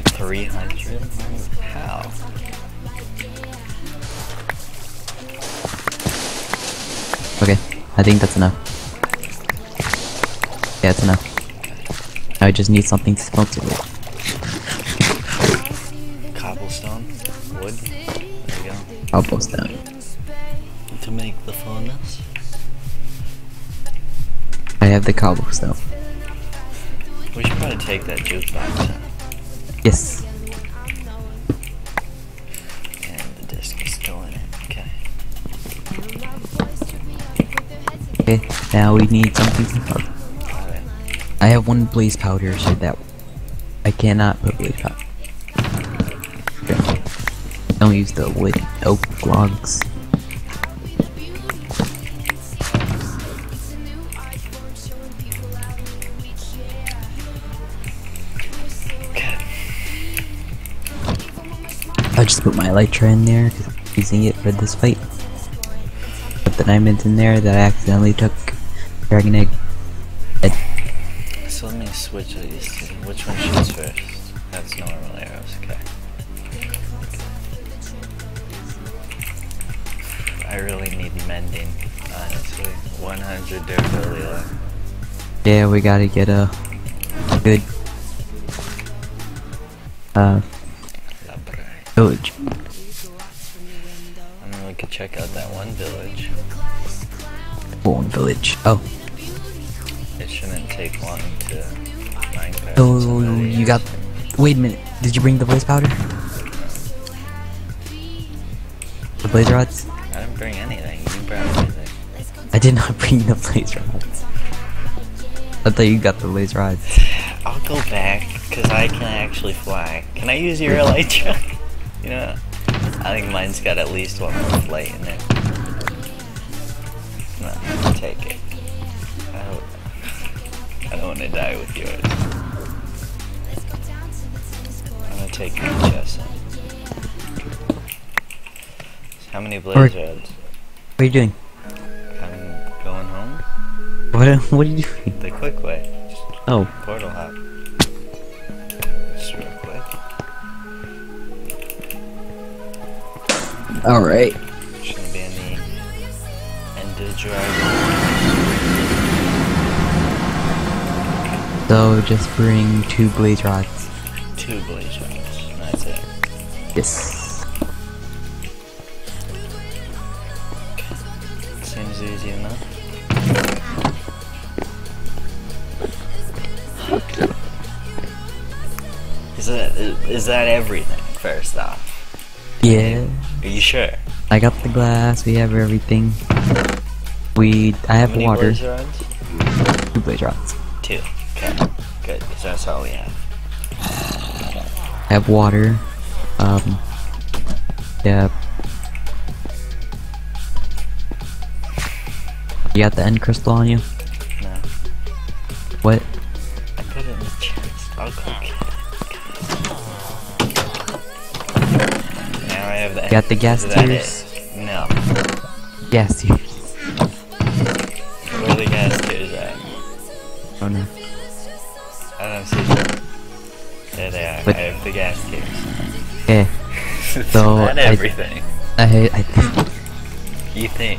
at 300? How? Okay, I think that's enough. Yeah, it's enough. I just need something to smoke it with. Cobblestone? Wood? There you go. Cobblestone. To make the furnace? I have the cobblestone. We should probably take that jukebox in. Yes. And the disc is still in it. Okay. Okay, now we need something to smoke. Alright. I have one blaze powder, so that I cannot put blaze powder. Okay. Don't use the wood oak logs. Okay. I'll just put my elytra in there because I'm using it for this fight. Put the diamonds in there that I accidentally took. Dragon egg. So let me switch these two. Which one shoots first? That's normal arrows, okay. I really need mending, honestly. 100 durability left. Yeah, we gotta get a good village. I mean, we could check out that one village. One village. Oh. It shouldn't take long to Minecraft. Oh, you got. Wait a minute. Did you bring the blaze powder? The blaze rods? I didn't bring anything. You brought everything. I did not bring the blaze rods. I thought you got the blaze rods. I'll go back, because I can actually fly. Can I use your elytra? You know, I think mine's got at least one more flight in it. No, take it. I don't want to die with yours. I'm gonna take your chest. How many blaze rods? What are you doing? I'm going home. What are you doing? The quick way. Just Oh. portal hop. Just real quick. Alright. Shouldn't be any ender dragon. So just bring 2 blaze rods. 2 blaze rods. That's it. Yes. Seems easy enough. Is that everything? First off. Yeah. Are you sure? I got the glass, we have everything. I have How many water. blaze rods? 2 blaze rods. 2. Okay. Good, because that's all we have. I have water. Yeah. You got the end crystal on you? No. What? I put it in the chest. I'll go get it. Now I have the. You got the gas Is that tiers? it? No. Gas tiers. Where are the gas tiers at? Oh no. I don't see them. There they are. But- I have the gas tiers. Okay. It's So, not everything. I think You think?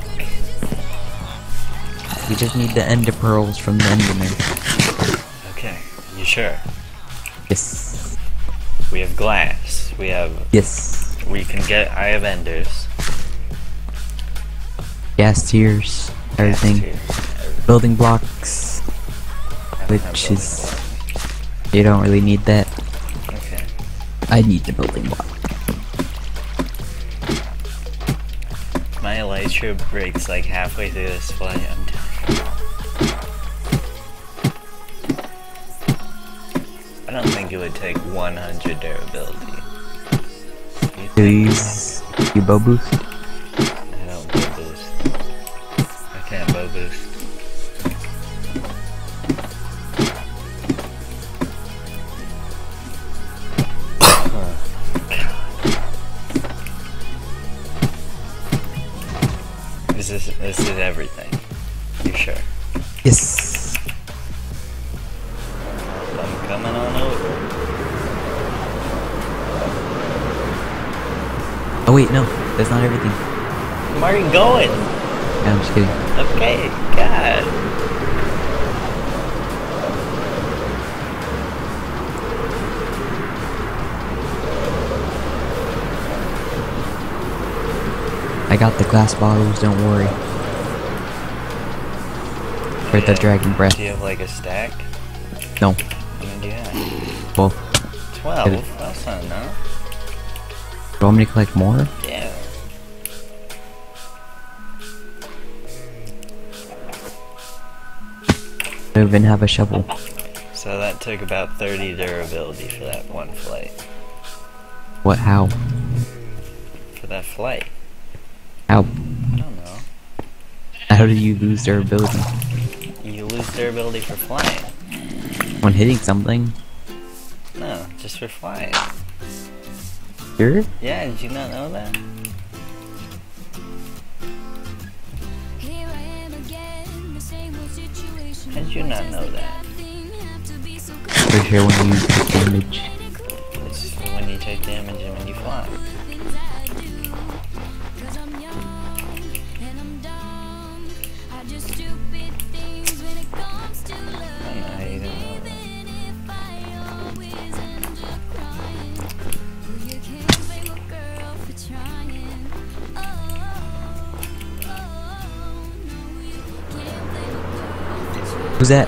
we just need the ender pearls from the enderman. Okay. You sure? Yes. We have glass. We have. Yes. We can get. I have enders. Gas tiers. Everything. Gas tiers. Building blocks. I don't have Which building is. blocks. You don't really need that. Okay. I need the building block. My elytra breaks like halfway through this flight. I'm telling you. I don't think it would take 100 durability. Do you use your bow boost? I don't bow boost. I can't bow boost. This is everything. You sure? Yes. I'm coming on over. Oh wait, no, that's not everything. Where are you going? Yeah, I'm just kidding. Okay, God. I got the glass bottles, don't worry. Right, the dragon breath. Do you have like a stack? No. How many do you have? Well, 12? That's not enough. do you want me to collect more? Yeah. I don't even have a shovel. So that took about 30 durability for that one flight. What, how? For that flight. How? I don't know. How do you lose durability? You lose durability for flying. When hitting something? No, just for flying. Sure? Yeah, did you not know that? How did you not know that? For sure when you take damage. It's when you take damage and when you fly. I don't know how you didn't know that. Who's that?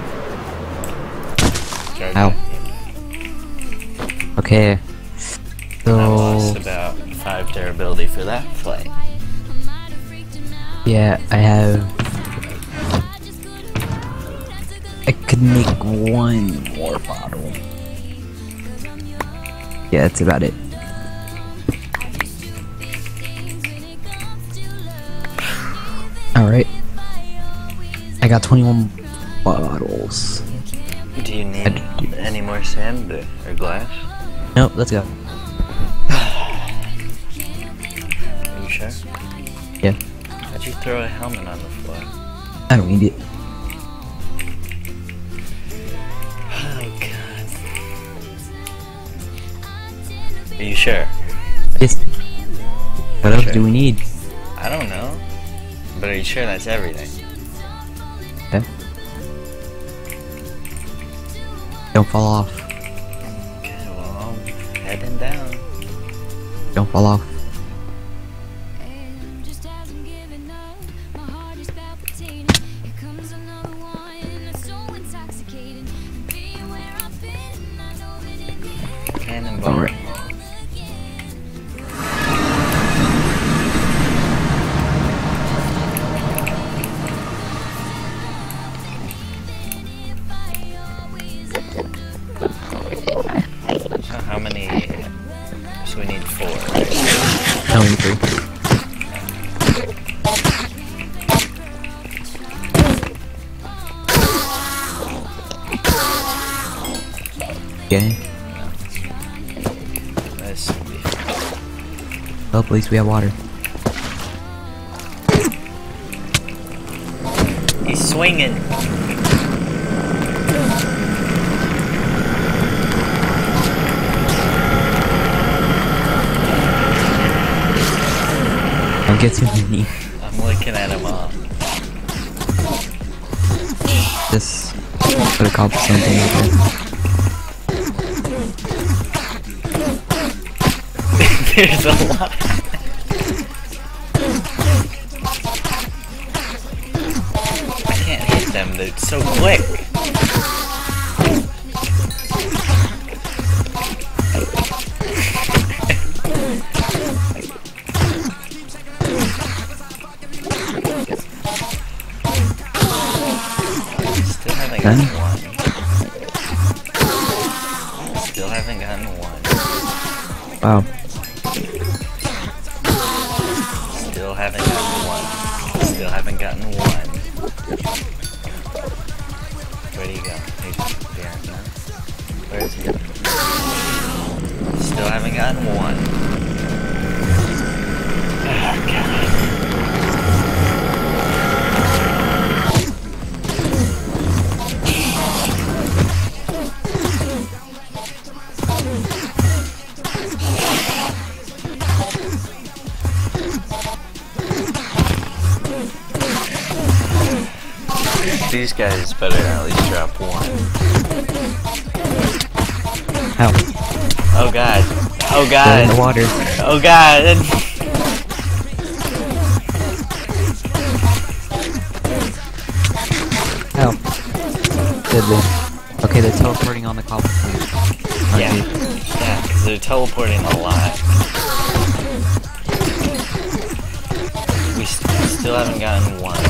Charge Ow. it. Okay. And I lost So about 5 durability for that flight. yeah, I have. I could make one more bottle. Yeah, that's about it. Alright. I got 21 bottles. Do you need any more sand or glass? Nope, let's go. Are you sure? Yeah, How'd you throw a helmet on the floor? I don't need it. Oh god. Are you sure? Yes. What else Sure. do we need? I don't know. But are you sure that's everything? Okay. Don't fall off. Okay, well, I'm heading down. Don't fall off. Cannonball. Alright. So how many? So we need 4, right? Only 3. Okay. This would be fun. Well, at least we have water. He's swinging. Don't get too many. I'm looking at him all. Just put a cobblestone thing over there. There's a lot. I can't hit them, they're so quick. Still haven't gotten one. Still haven't gotten one. Wow. Still haven't gotten one. Still haven't gotten one. Where do you go? He's behind now. Where is he? Still haven't gotten one. Oh, God. These guys better at least drop one. Help. Oh god. Oh They're in god. the water. Oh god. Help. Deadly. Okay, they're teleporting on the cobblestone. Yeah. Yeah, because they're teleporting a lot. We still haven't gotten one.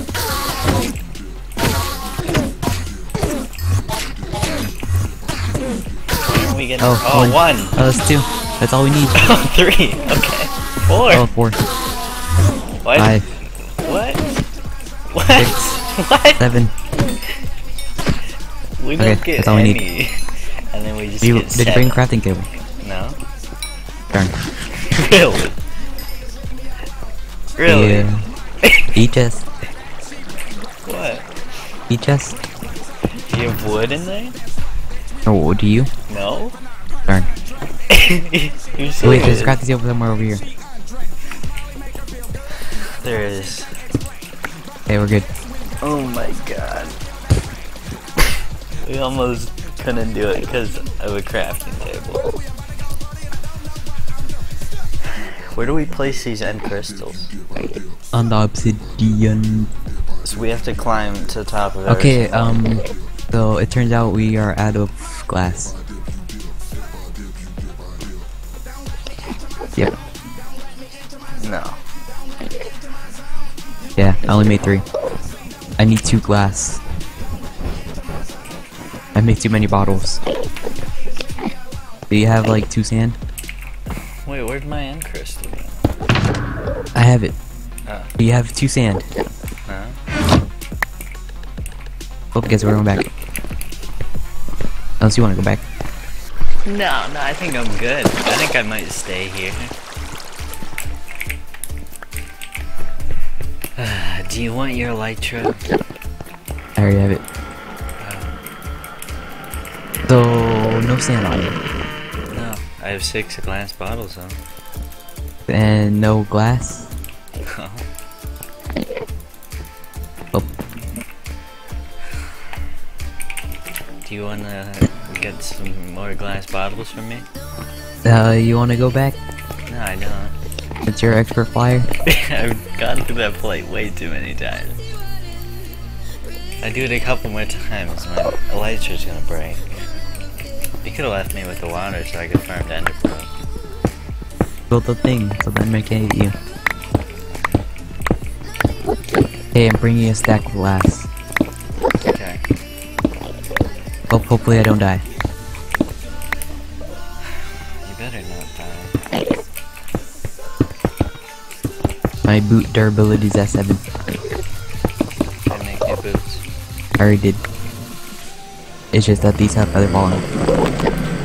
We get Oh, one. Oh, that's 2. That's all we need. Oh, 3. Okay. 4. Oh, 4. What? 5. What? What? 6. What? 7. We Okay, don't get that's all we any. need. And then we just Did you, get did you bring 7. crafting table? No. Darn. Really? Really? Yeah. E-chest. What? E-chest? Do you have wood in there? Oh, do you? No? Darn. You're serious? Wait, there's crafting table somewhere over here. There is. Okay, we're good. Oh my god. We almost couldn't do it because of a crafting table. Where do we place these end crystals? On the obsidian. So we have to climb to the top of it. Okay, so it turns out we are out of glass. Yep. No. Yeah, I only made 3. I need 2 glass. I made too many bottles. Do you have like 2 sand? Wait, where'd my end crystal go? I have it. Oh. Do you have 2 sand? No? Oh, guess we're going back. Unless you want to go back. No, I think I'm good. I think I might stay here. Do you want your elytra? I already have it. So, no sand on it. No, I have 6 glass bottles though. And no glass. Oh, Do you wanna get some more glass bottles from me? you want to go back? No, I don't. It's your expert flyer. I've gone through that plate way too many times. I do it a couple more times, my elytra's gonna break. You could've left me with the water so I could farm to ender pearl. Build the thing, so then I can't eat you. Hey, I'm bringing a stack of glass. Okay. Oh, hopefully I don't die. You better not die. My boot durability is at 7. I make new boots. I already did. It's just that these have feather falling.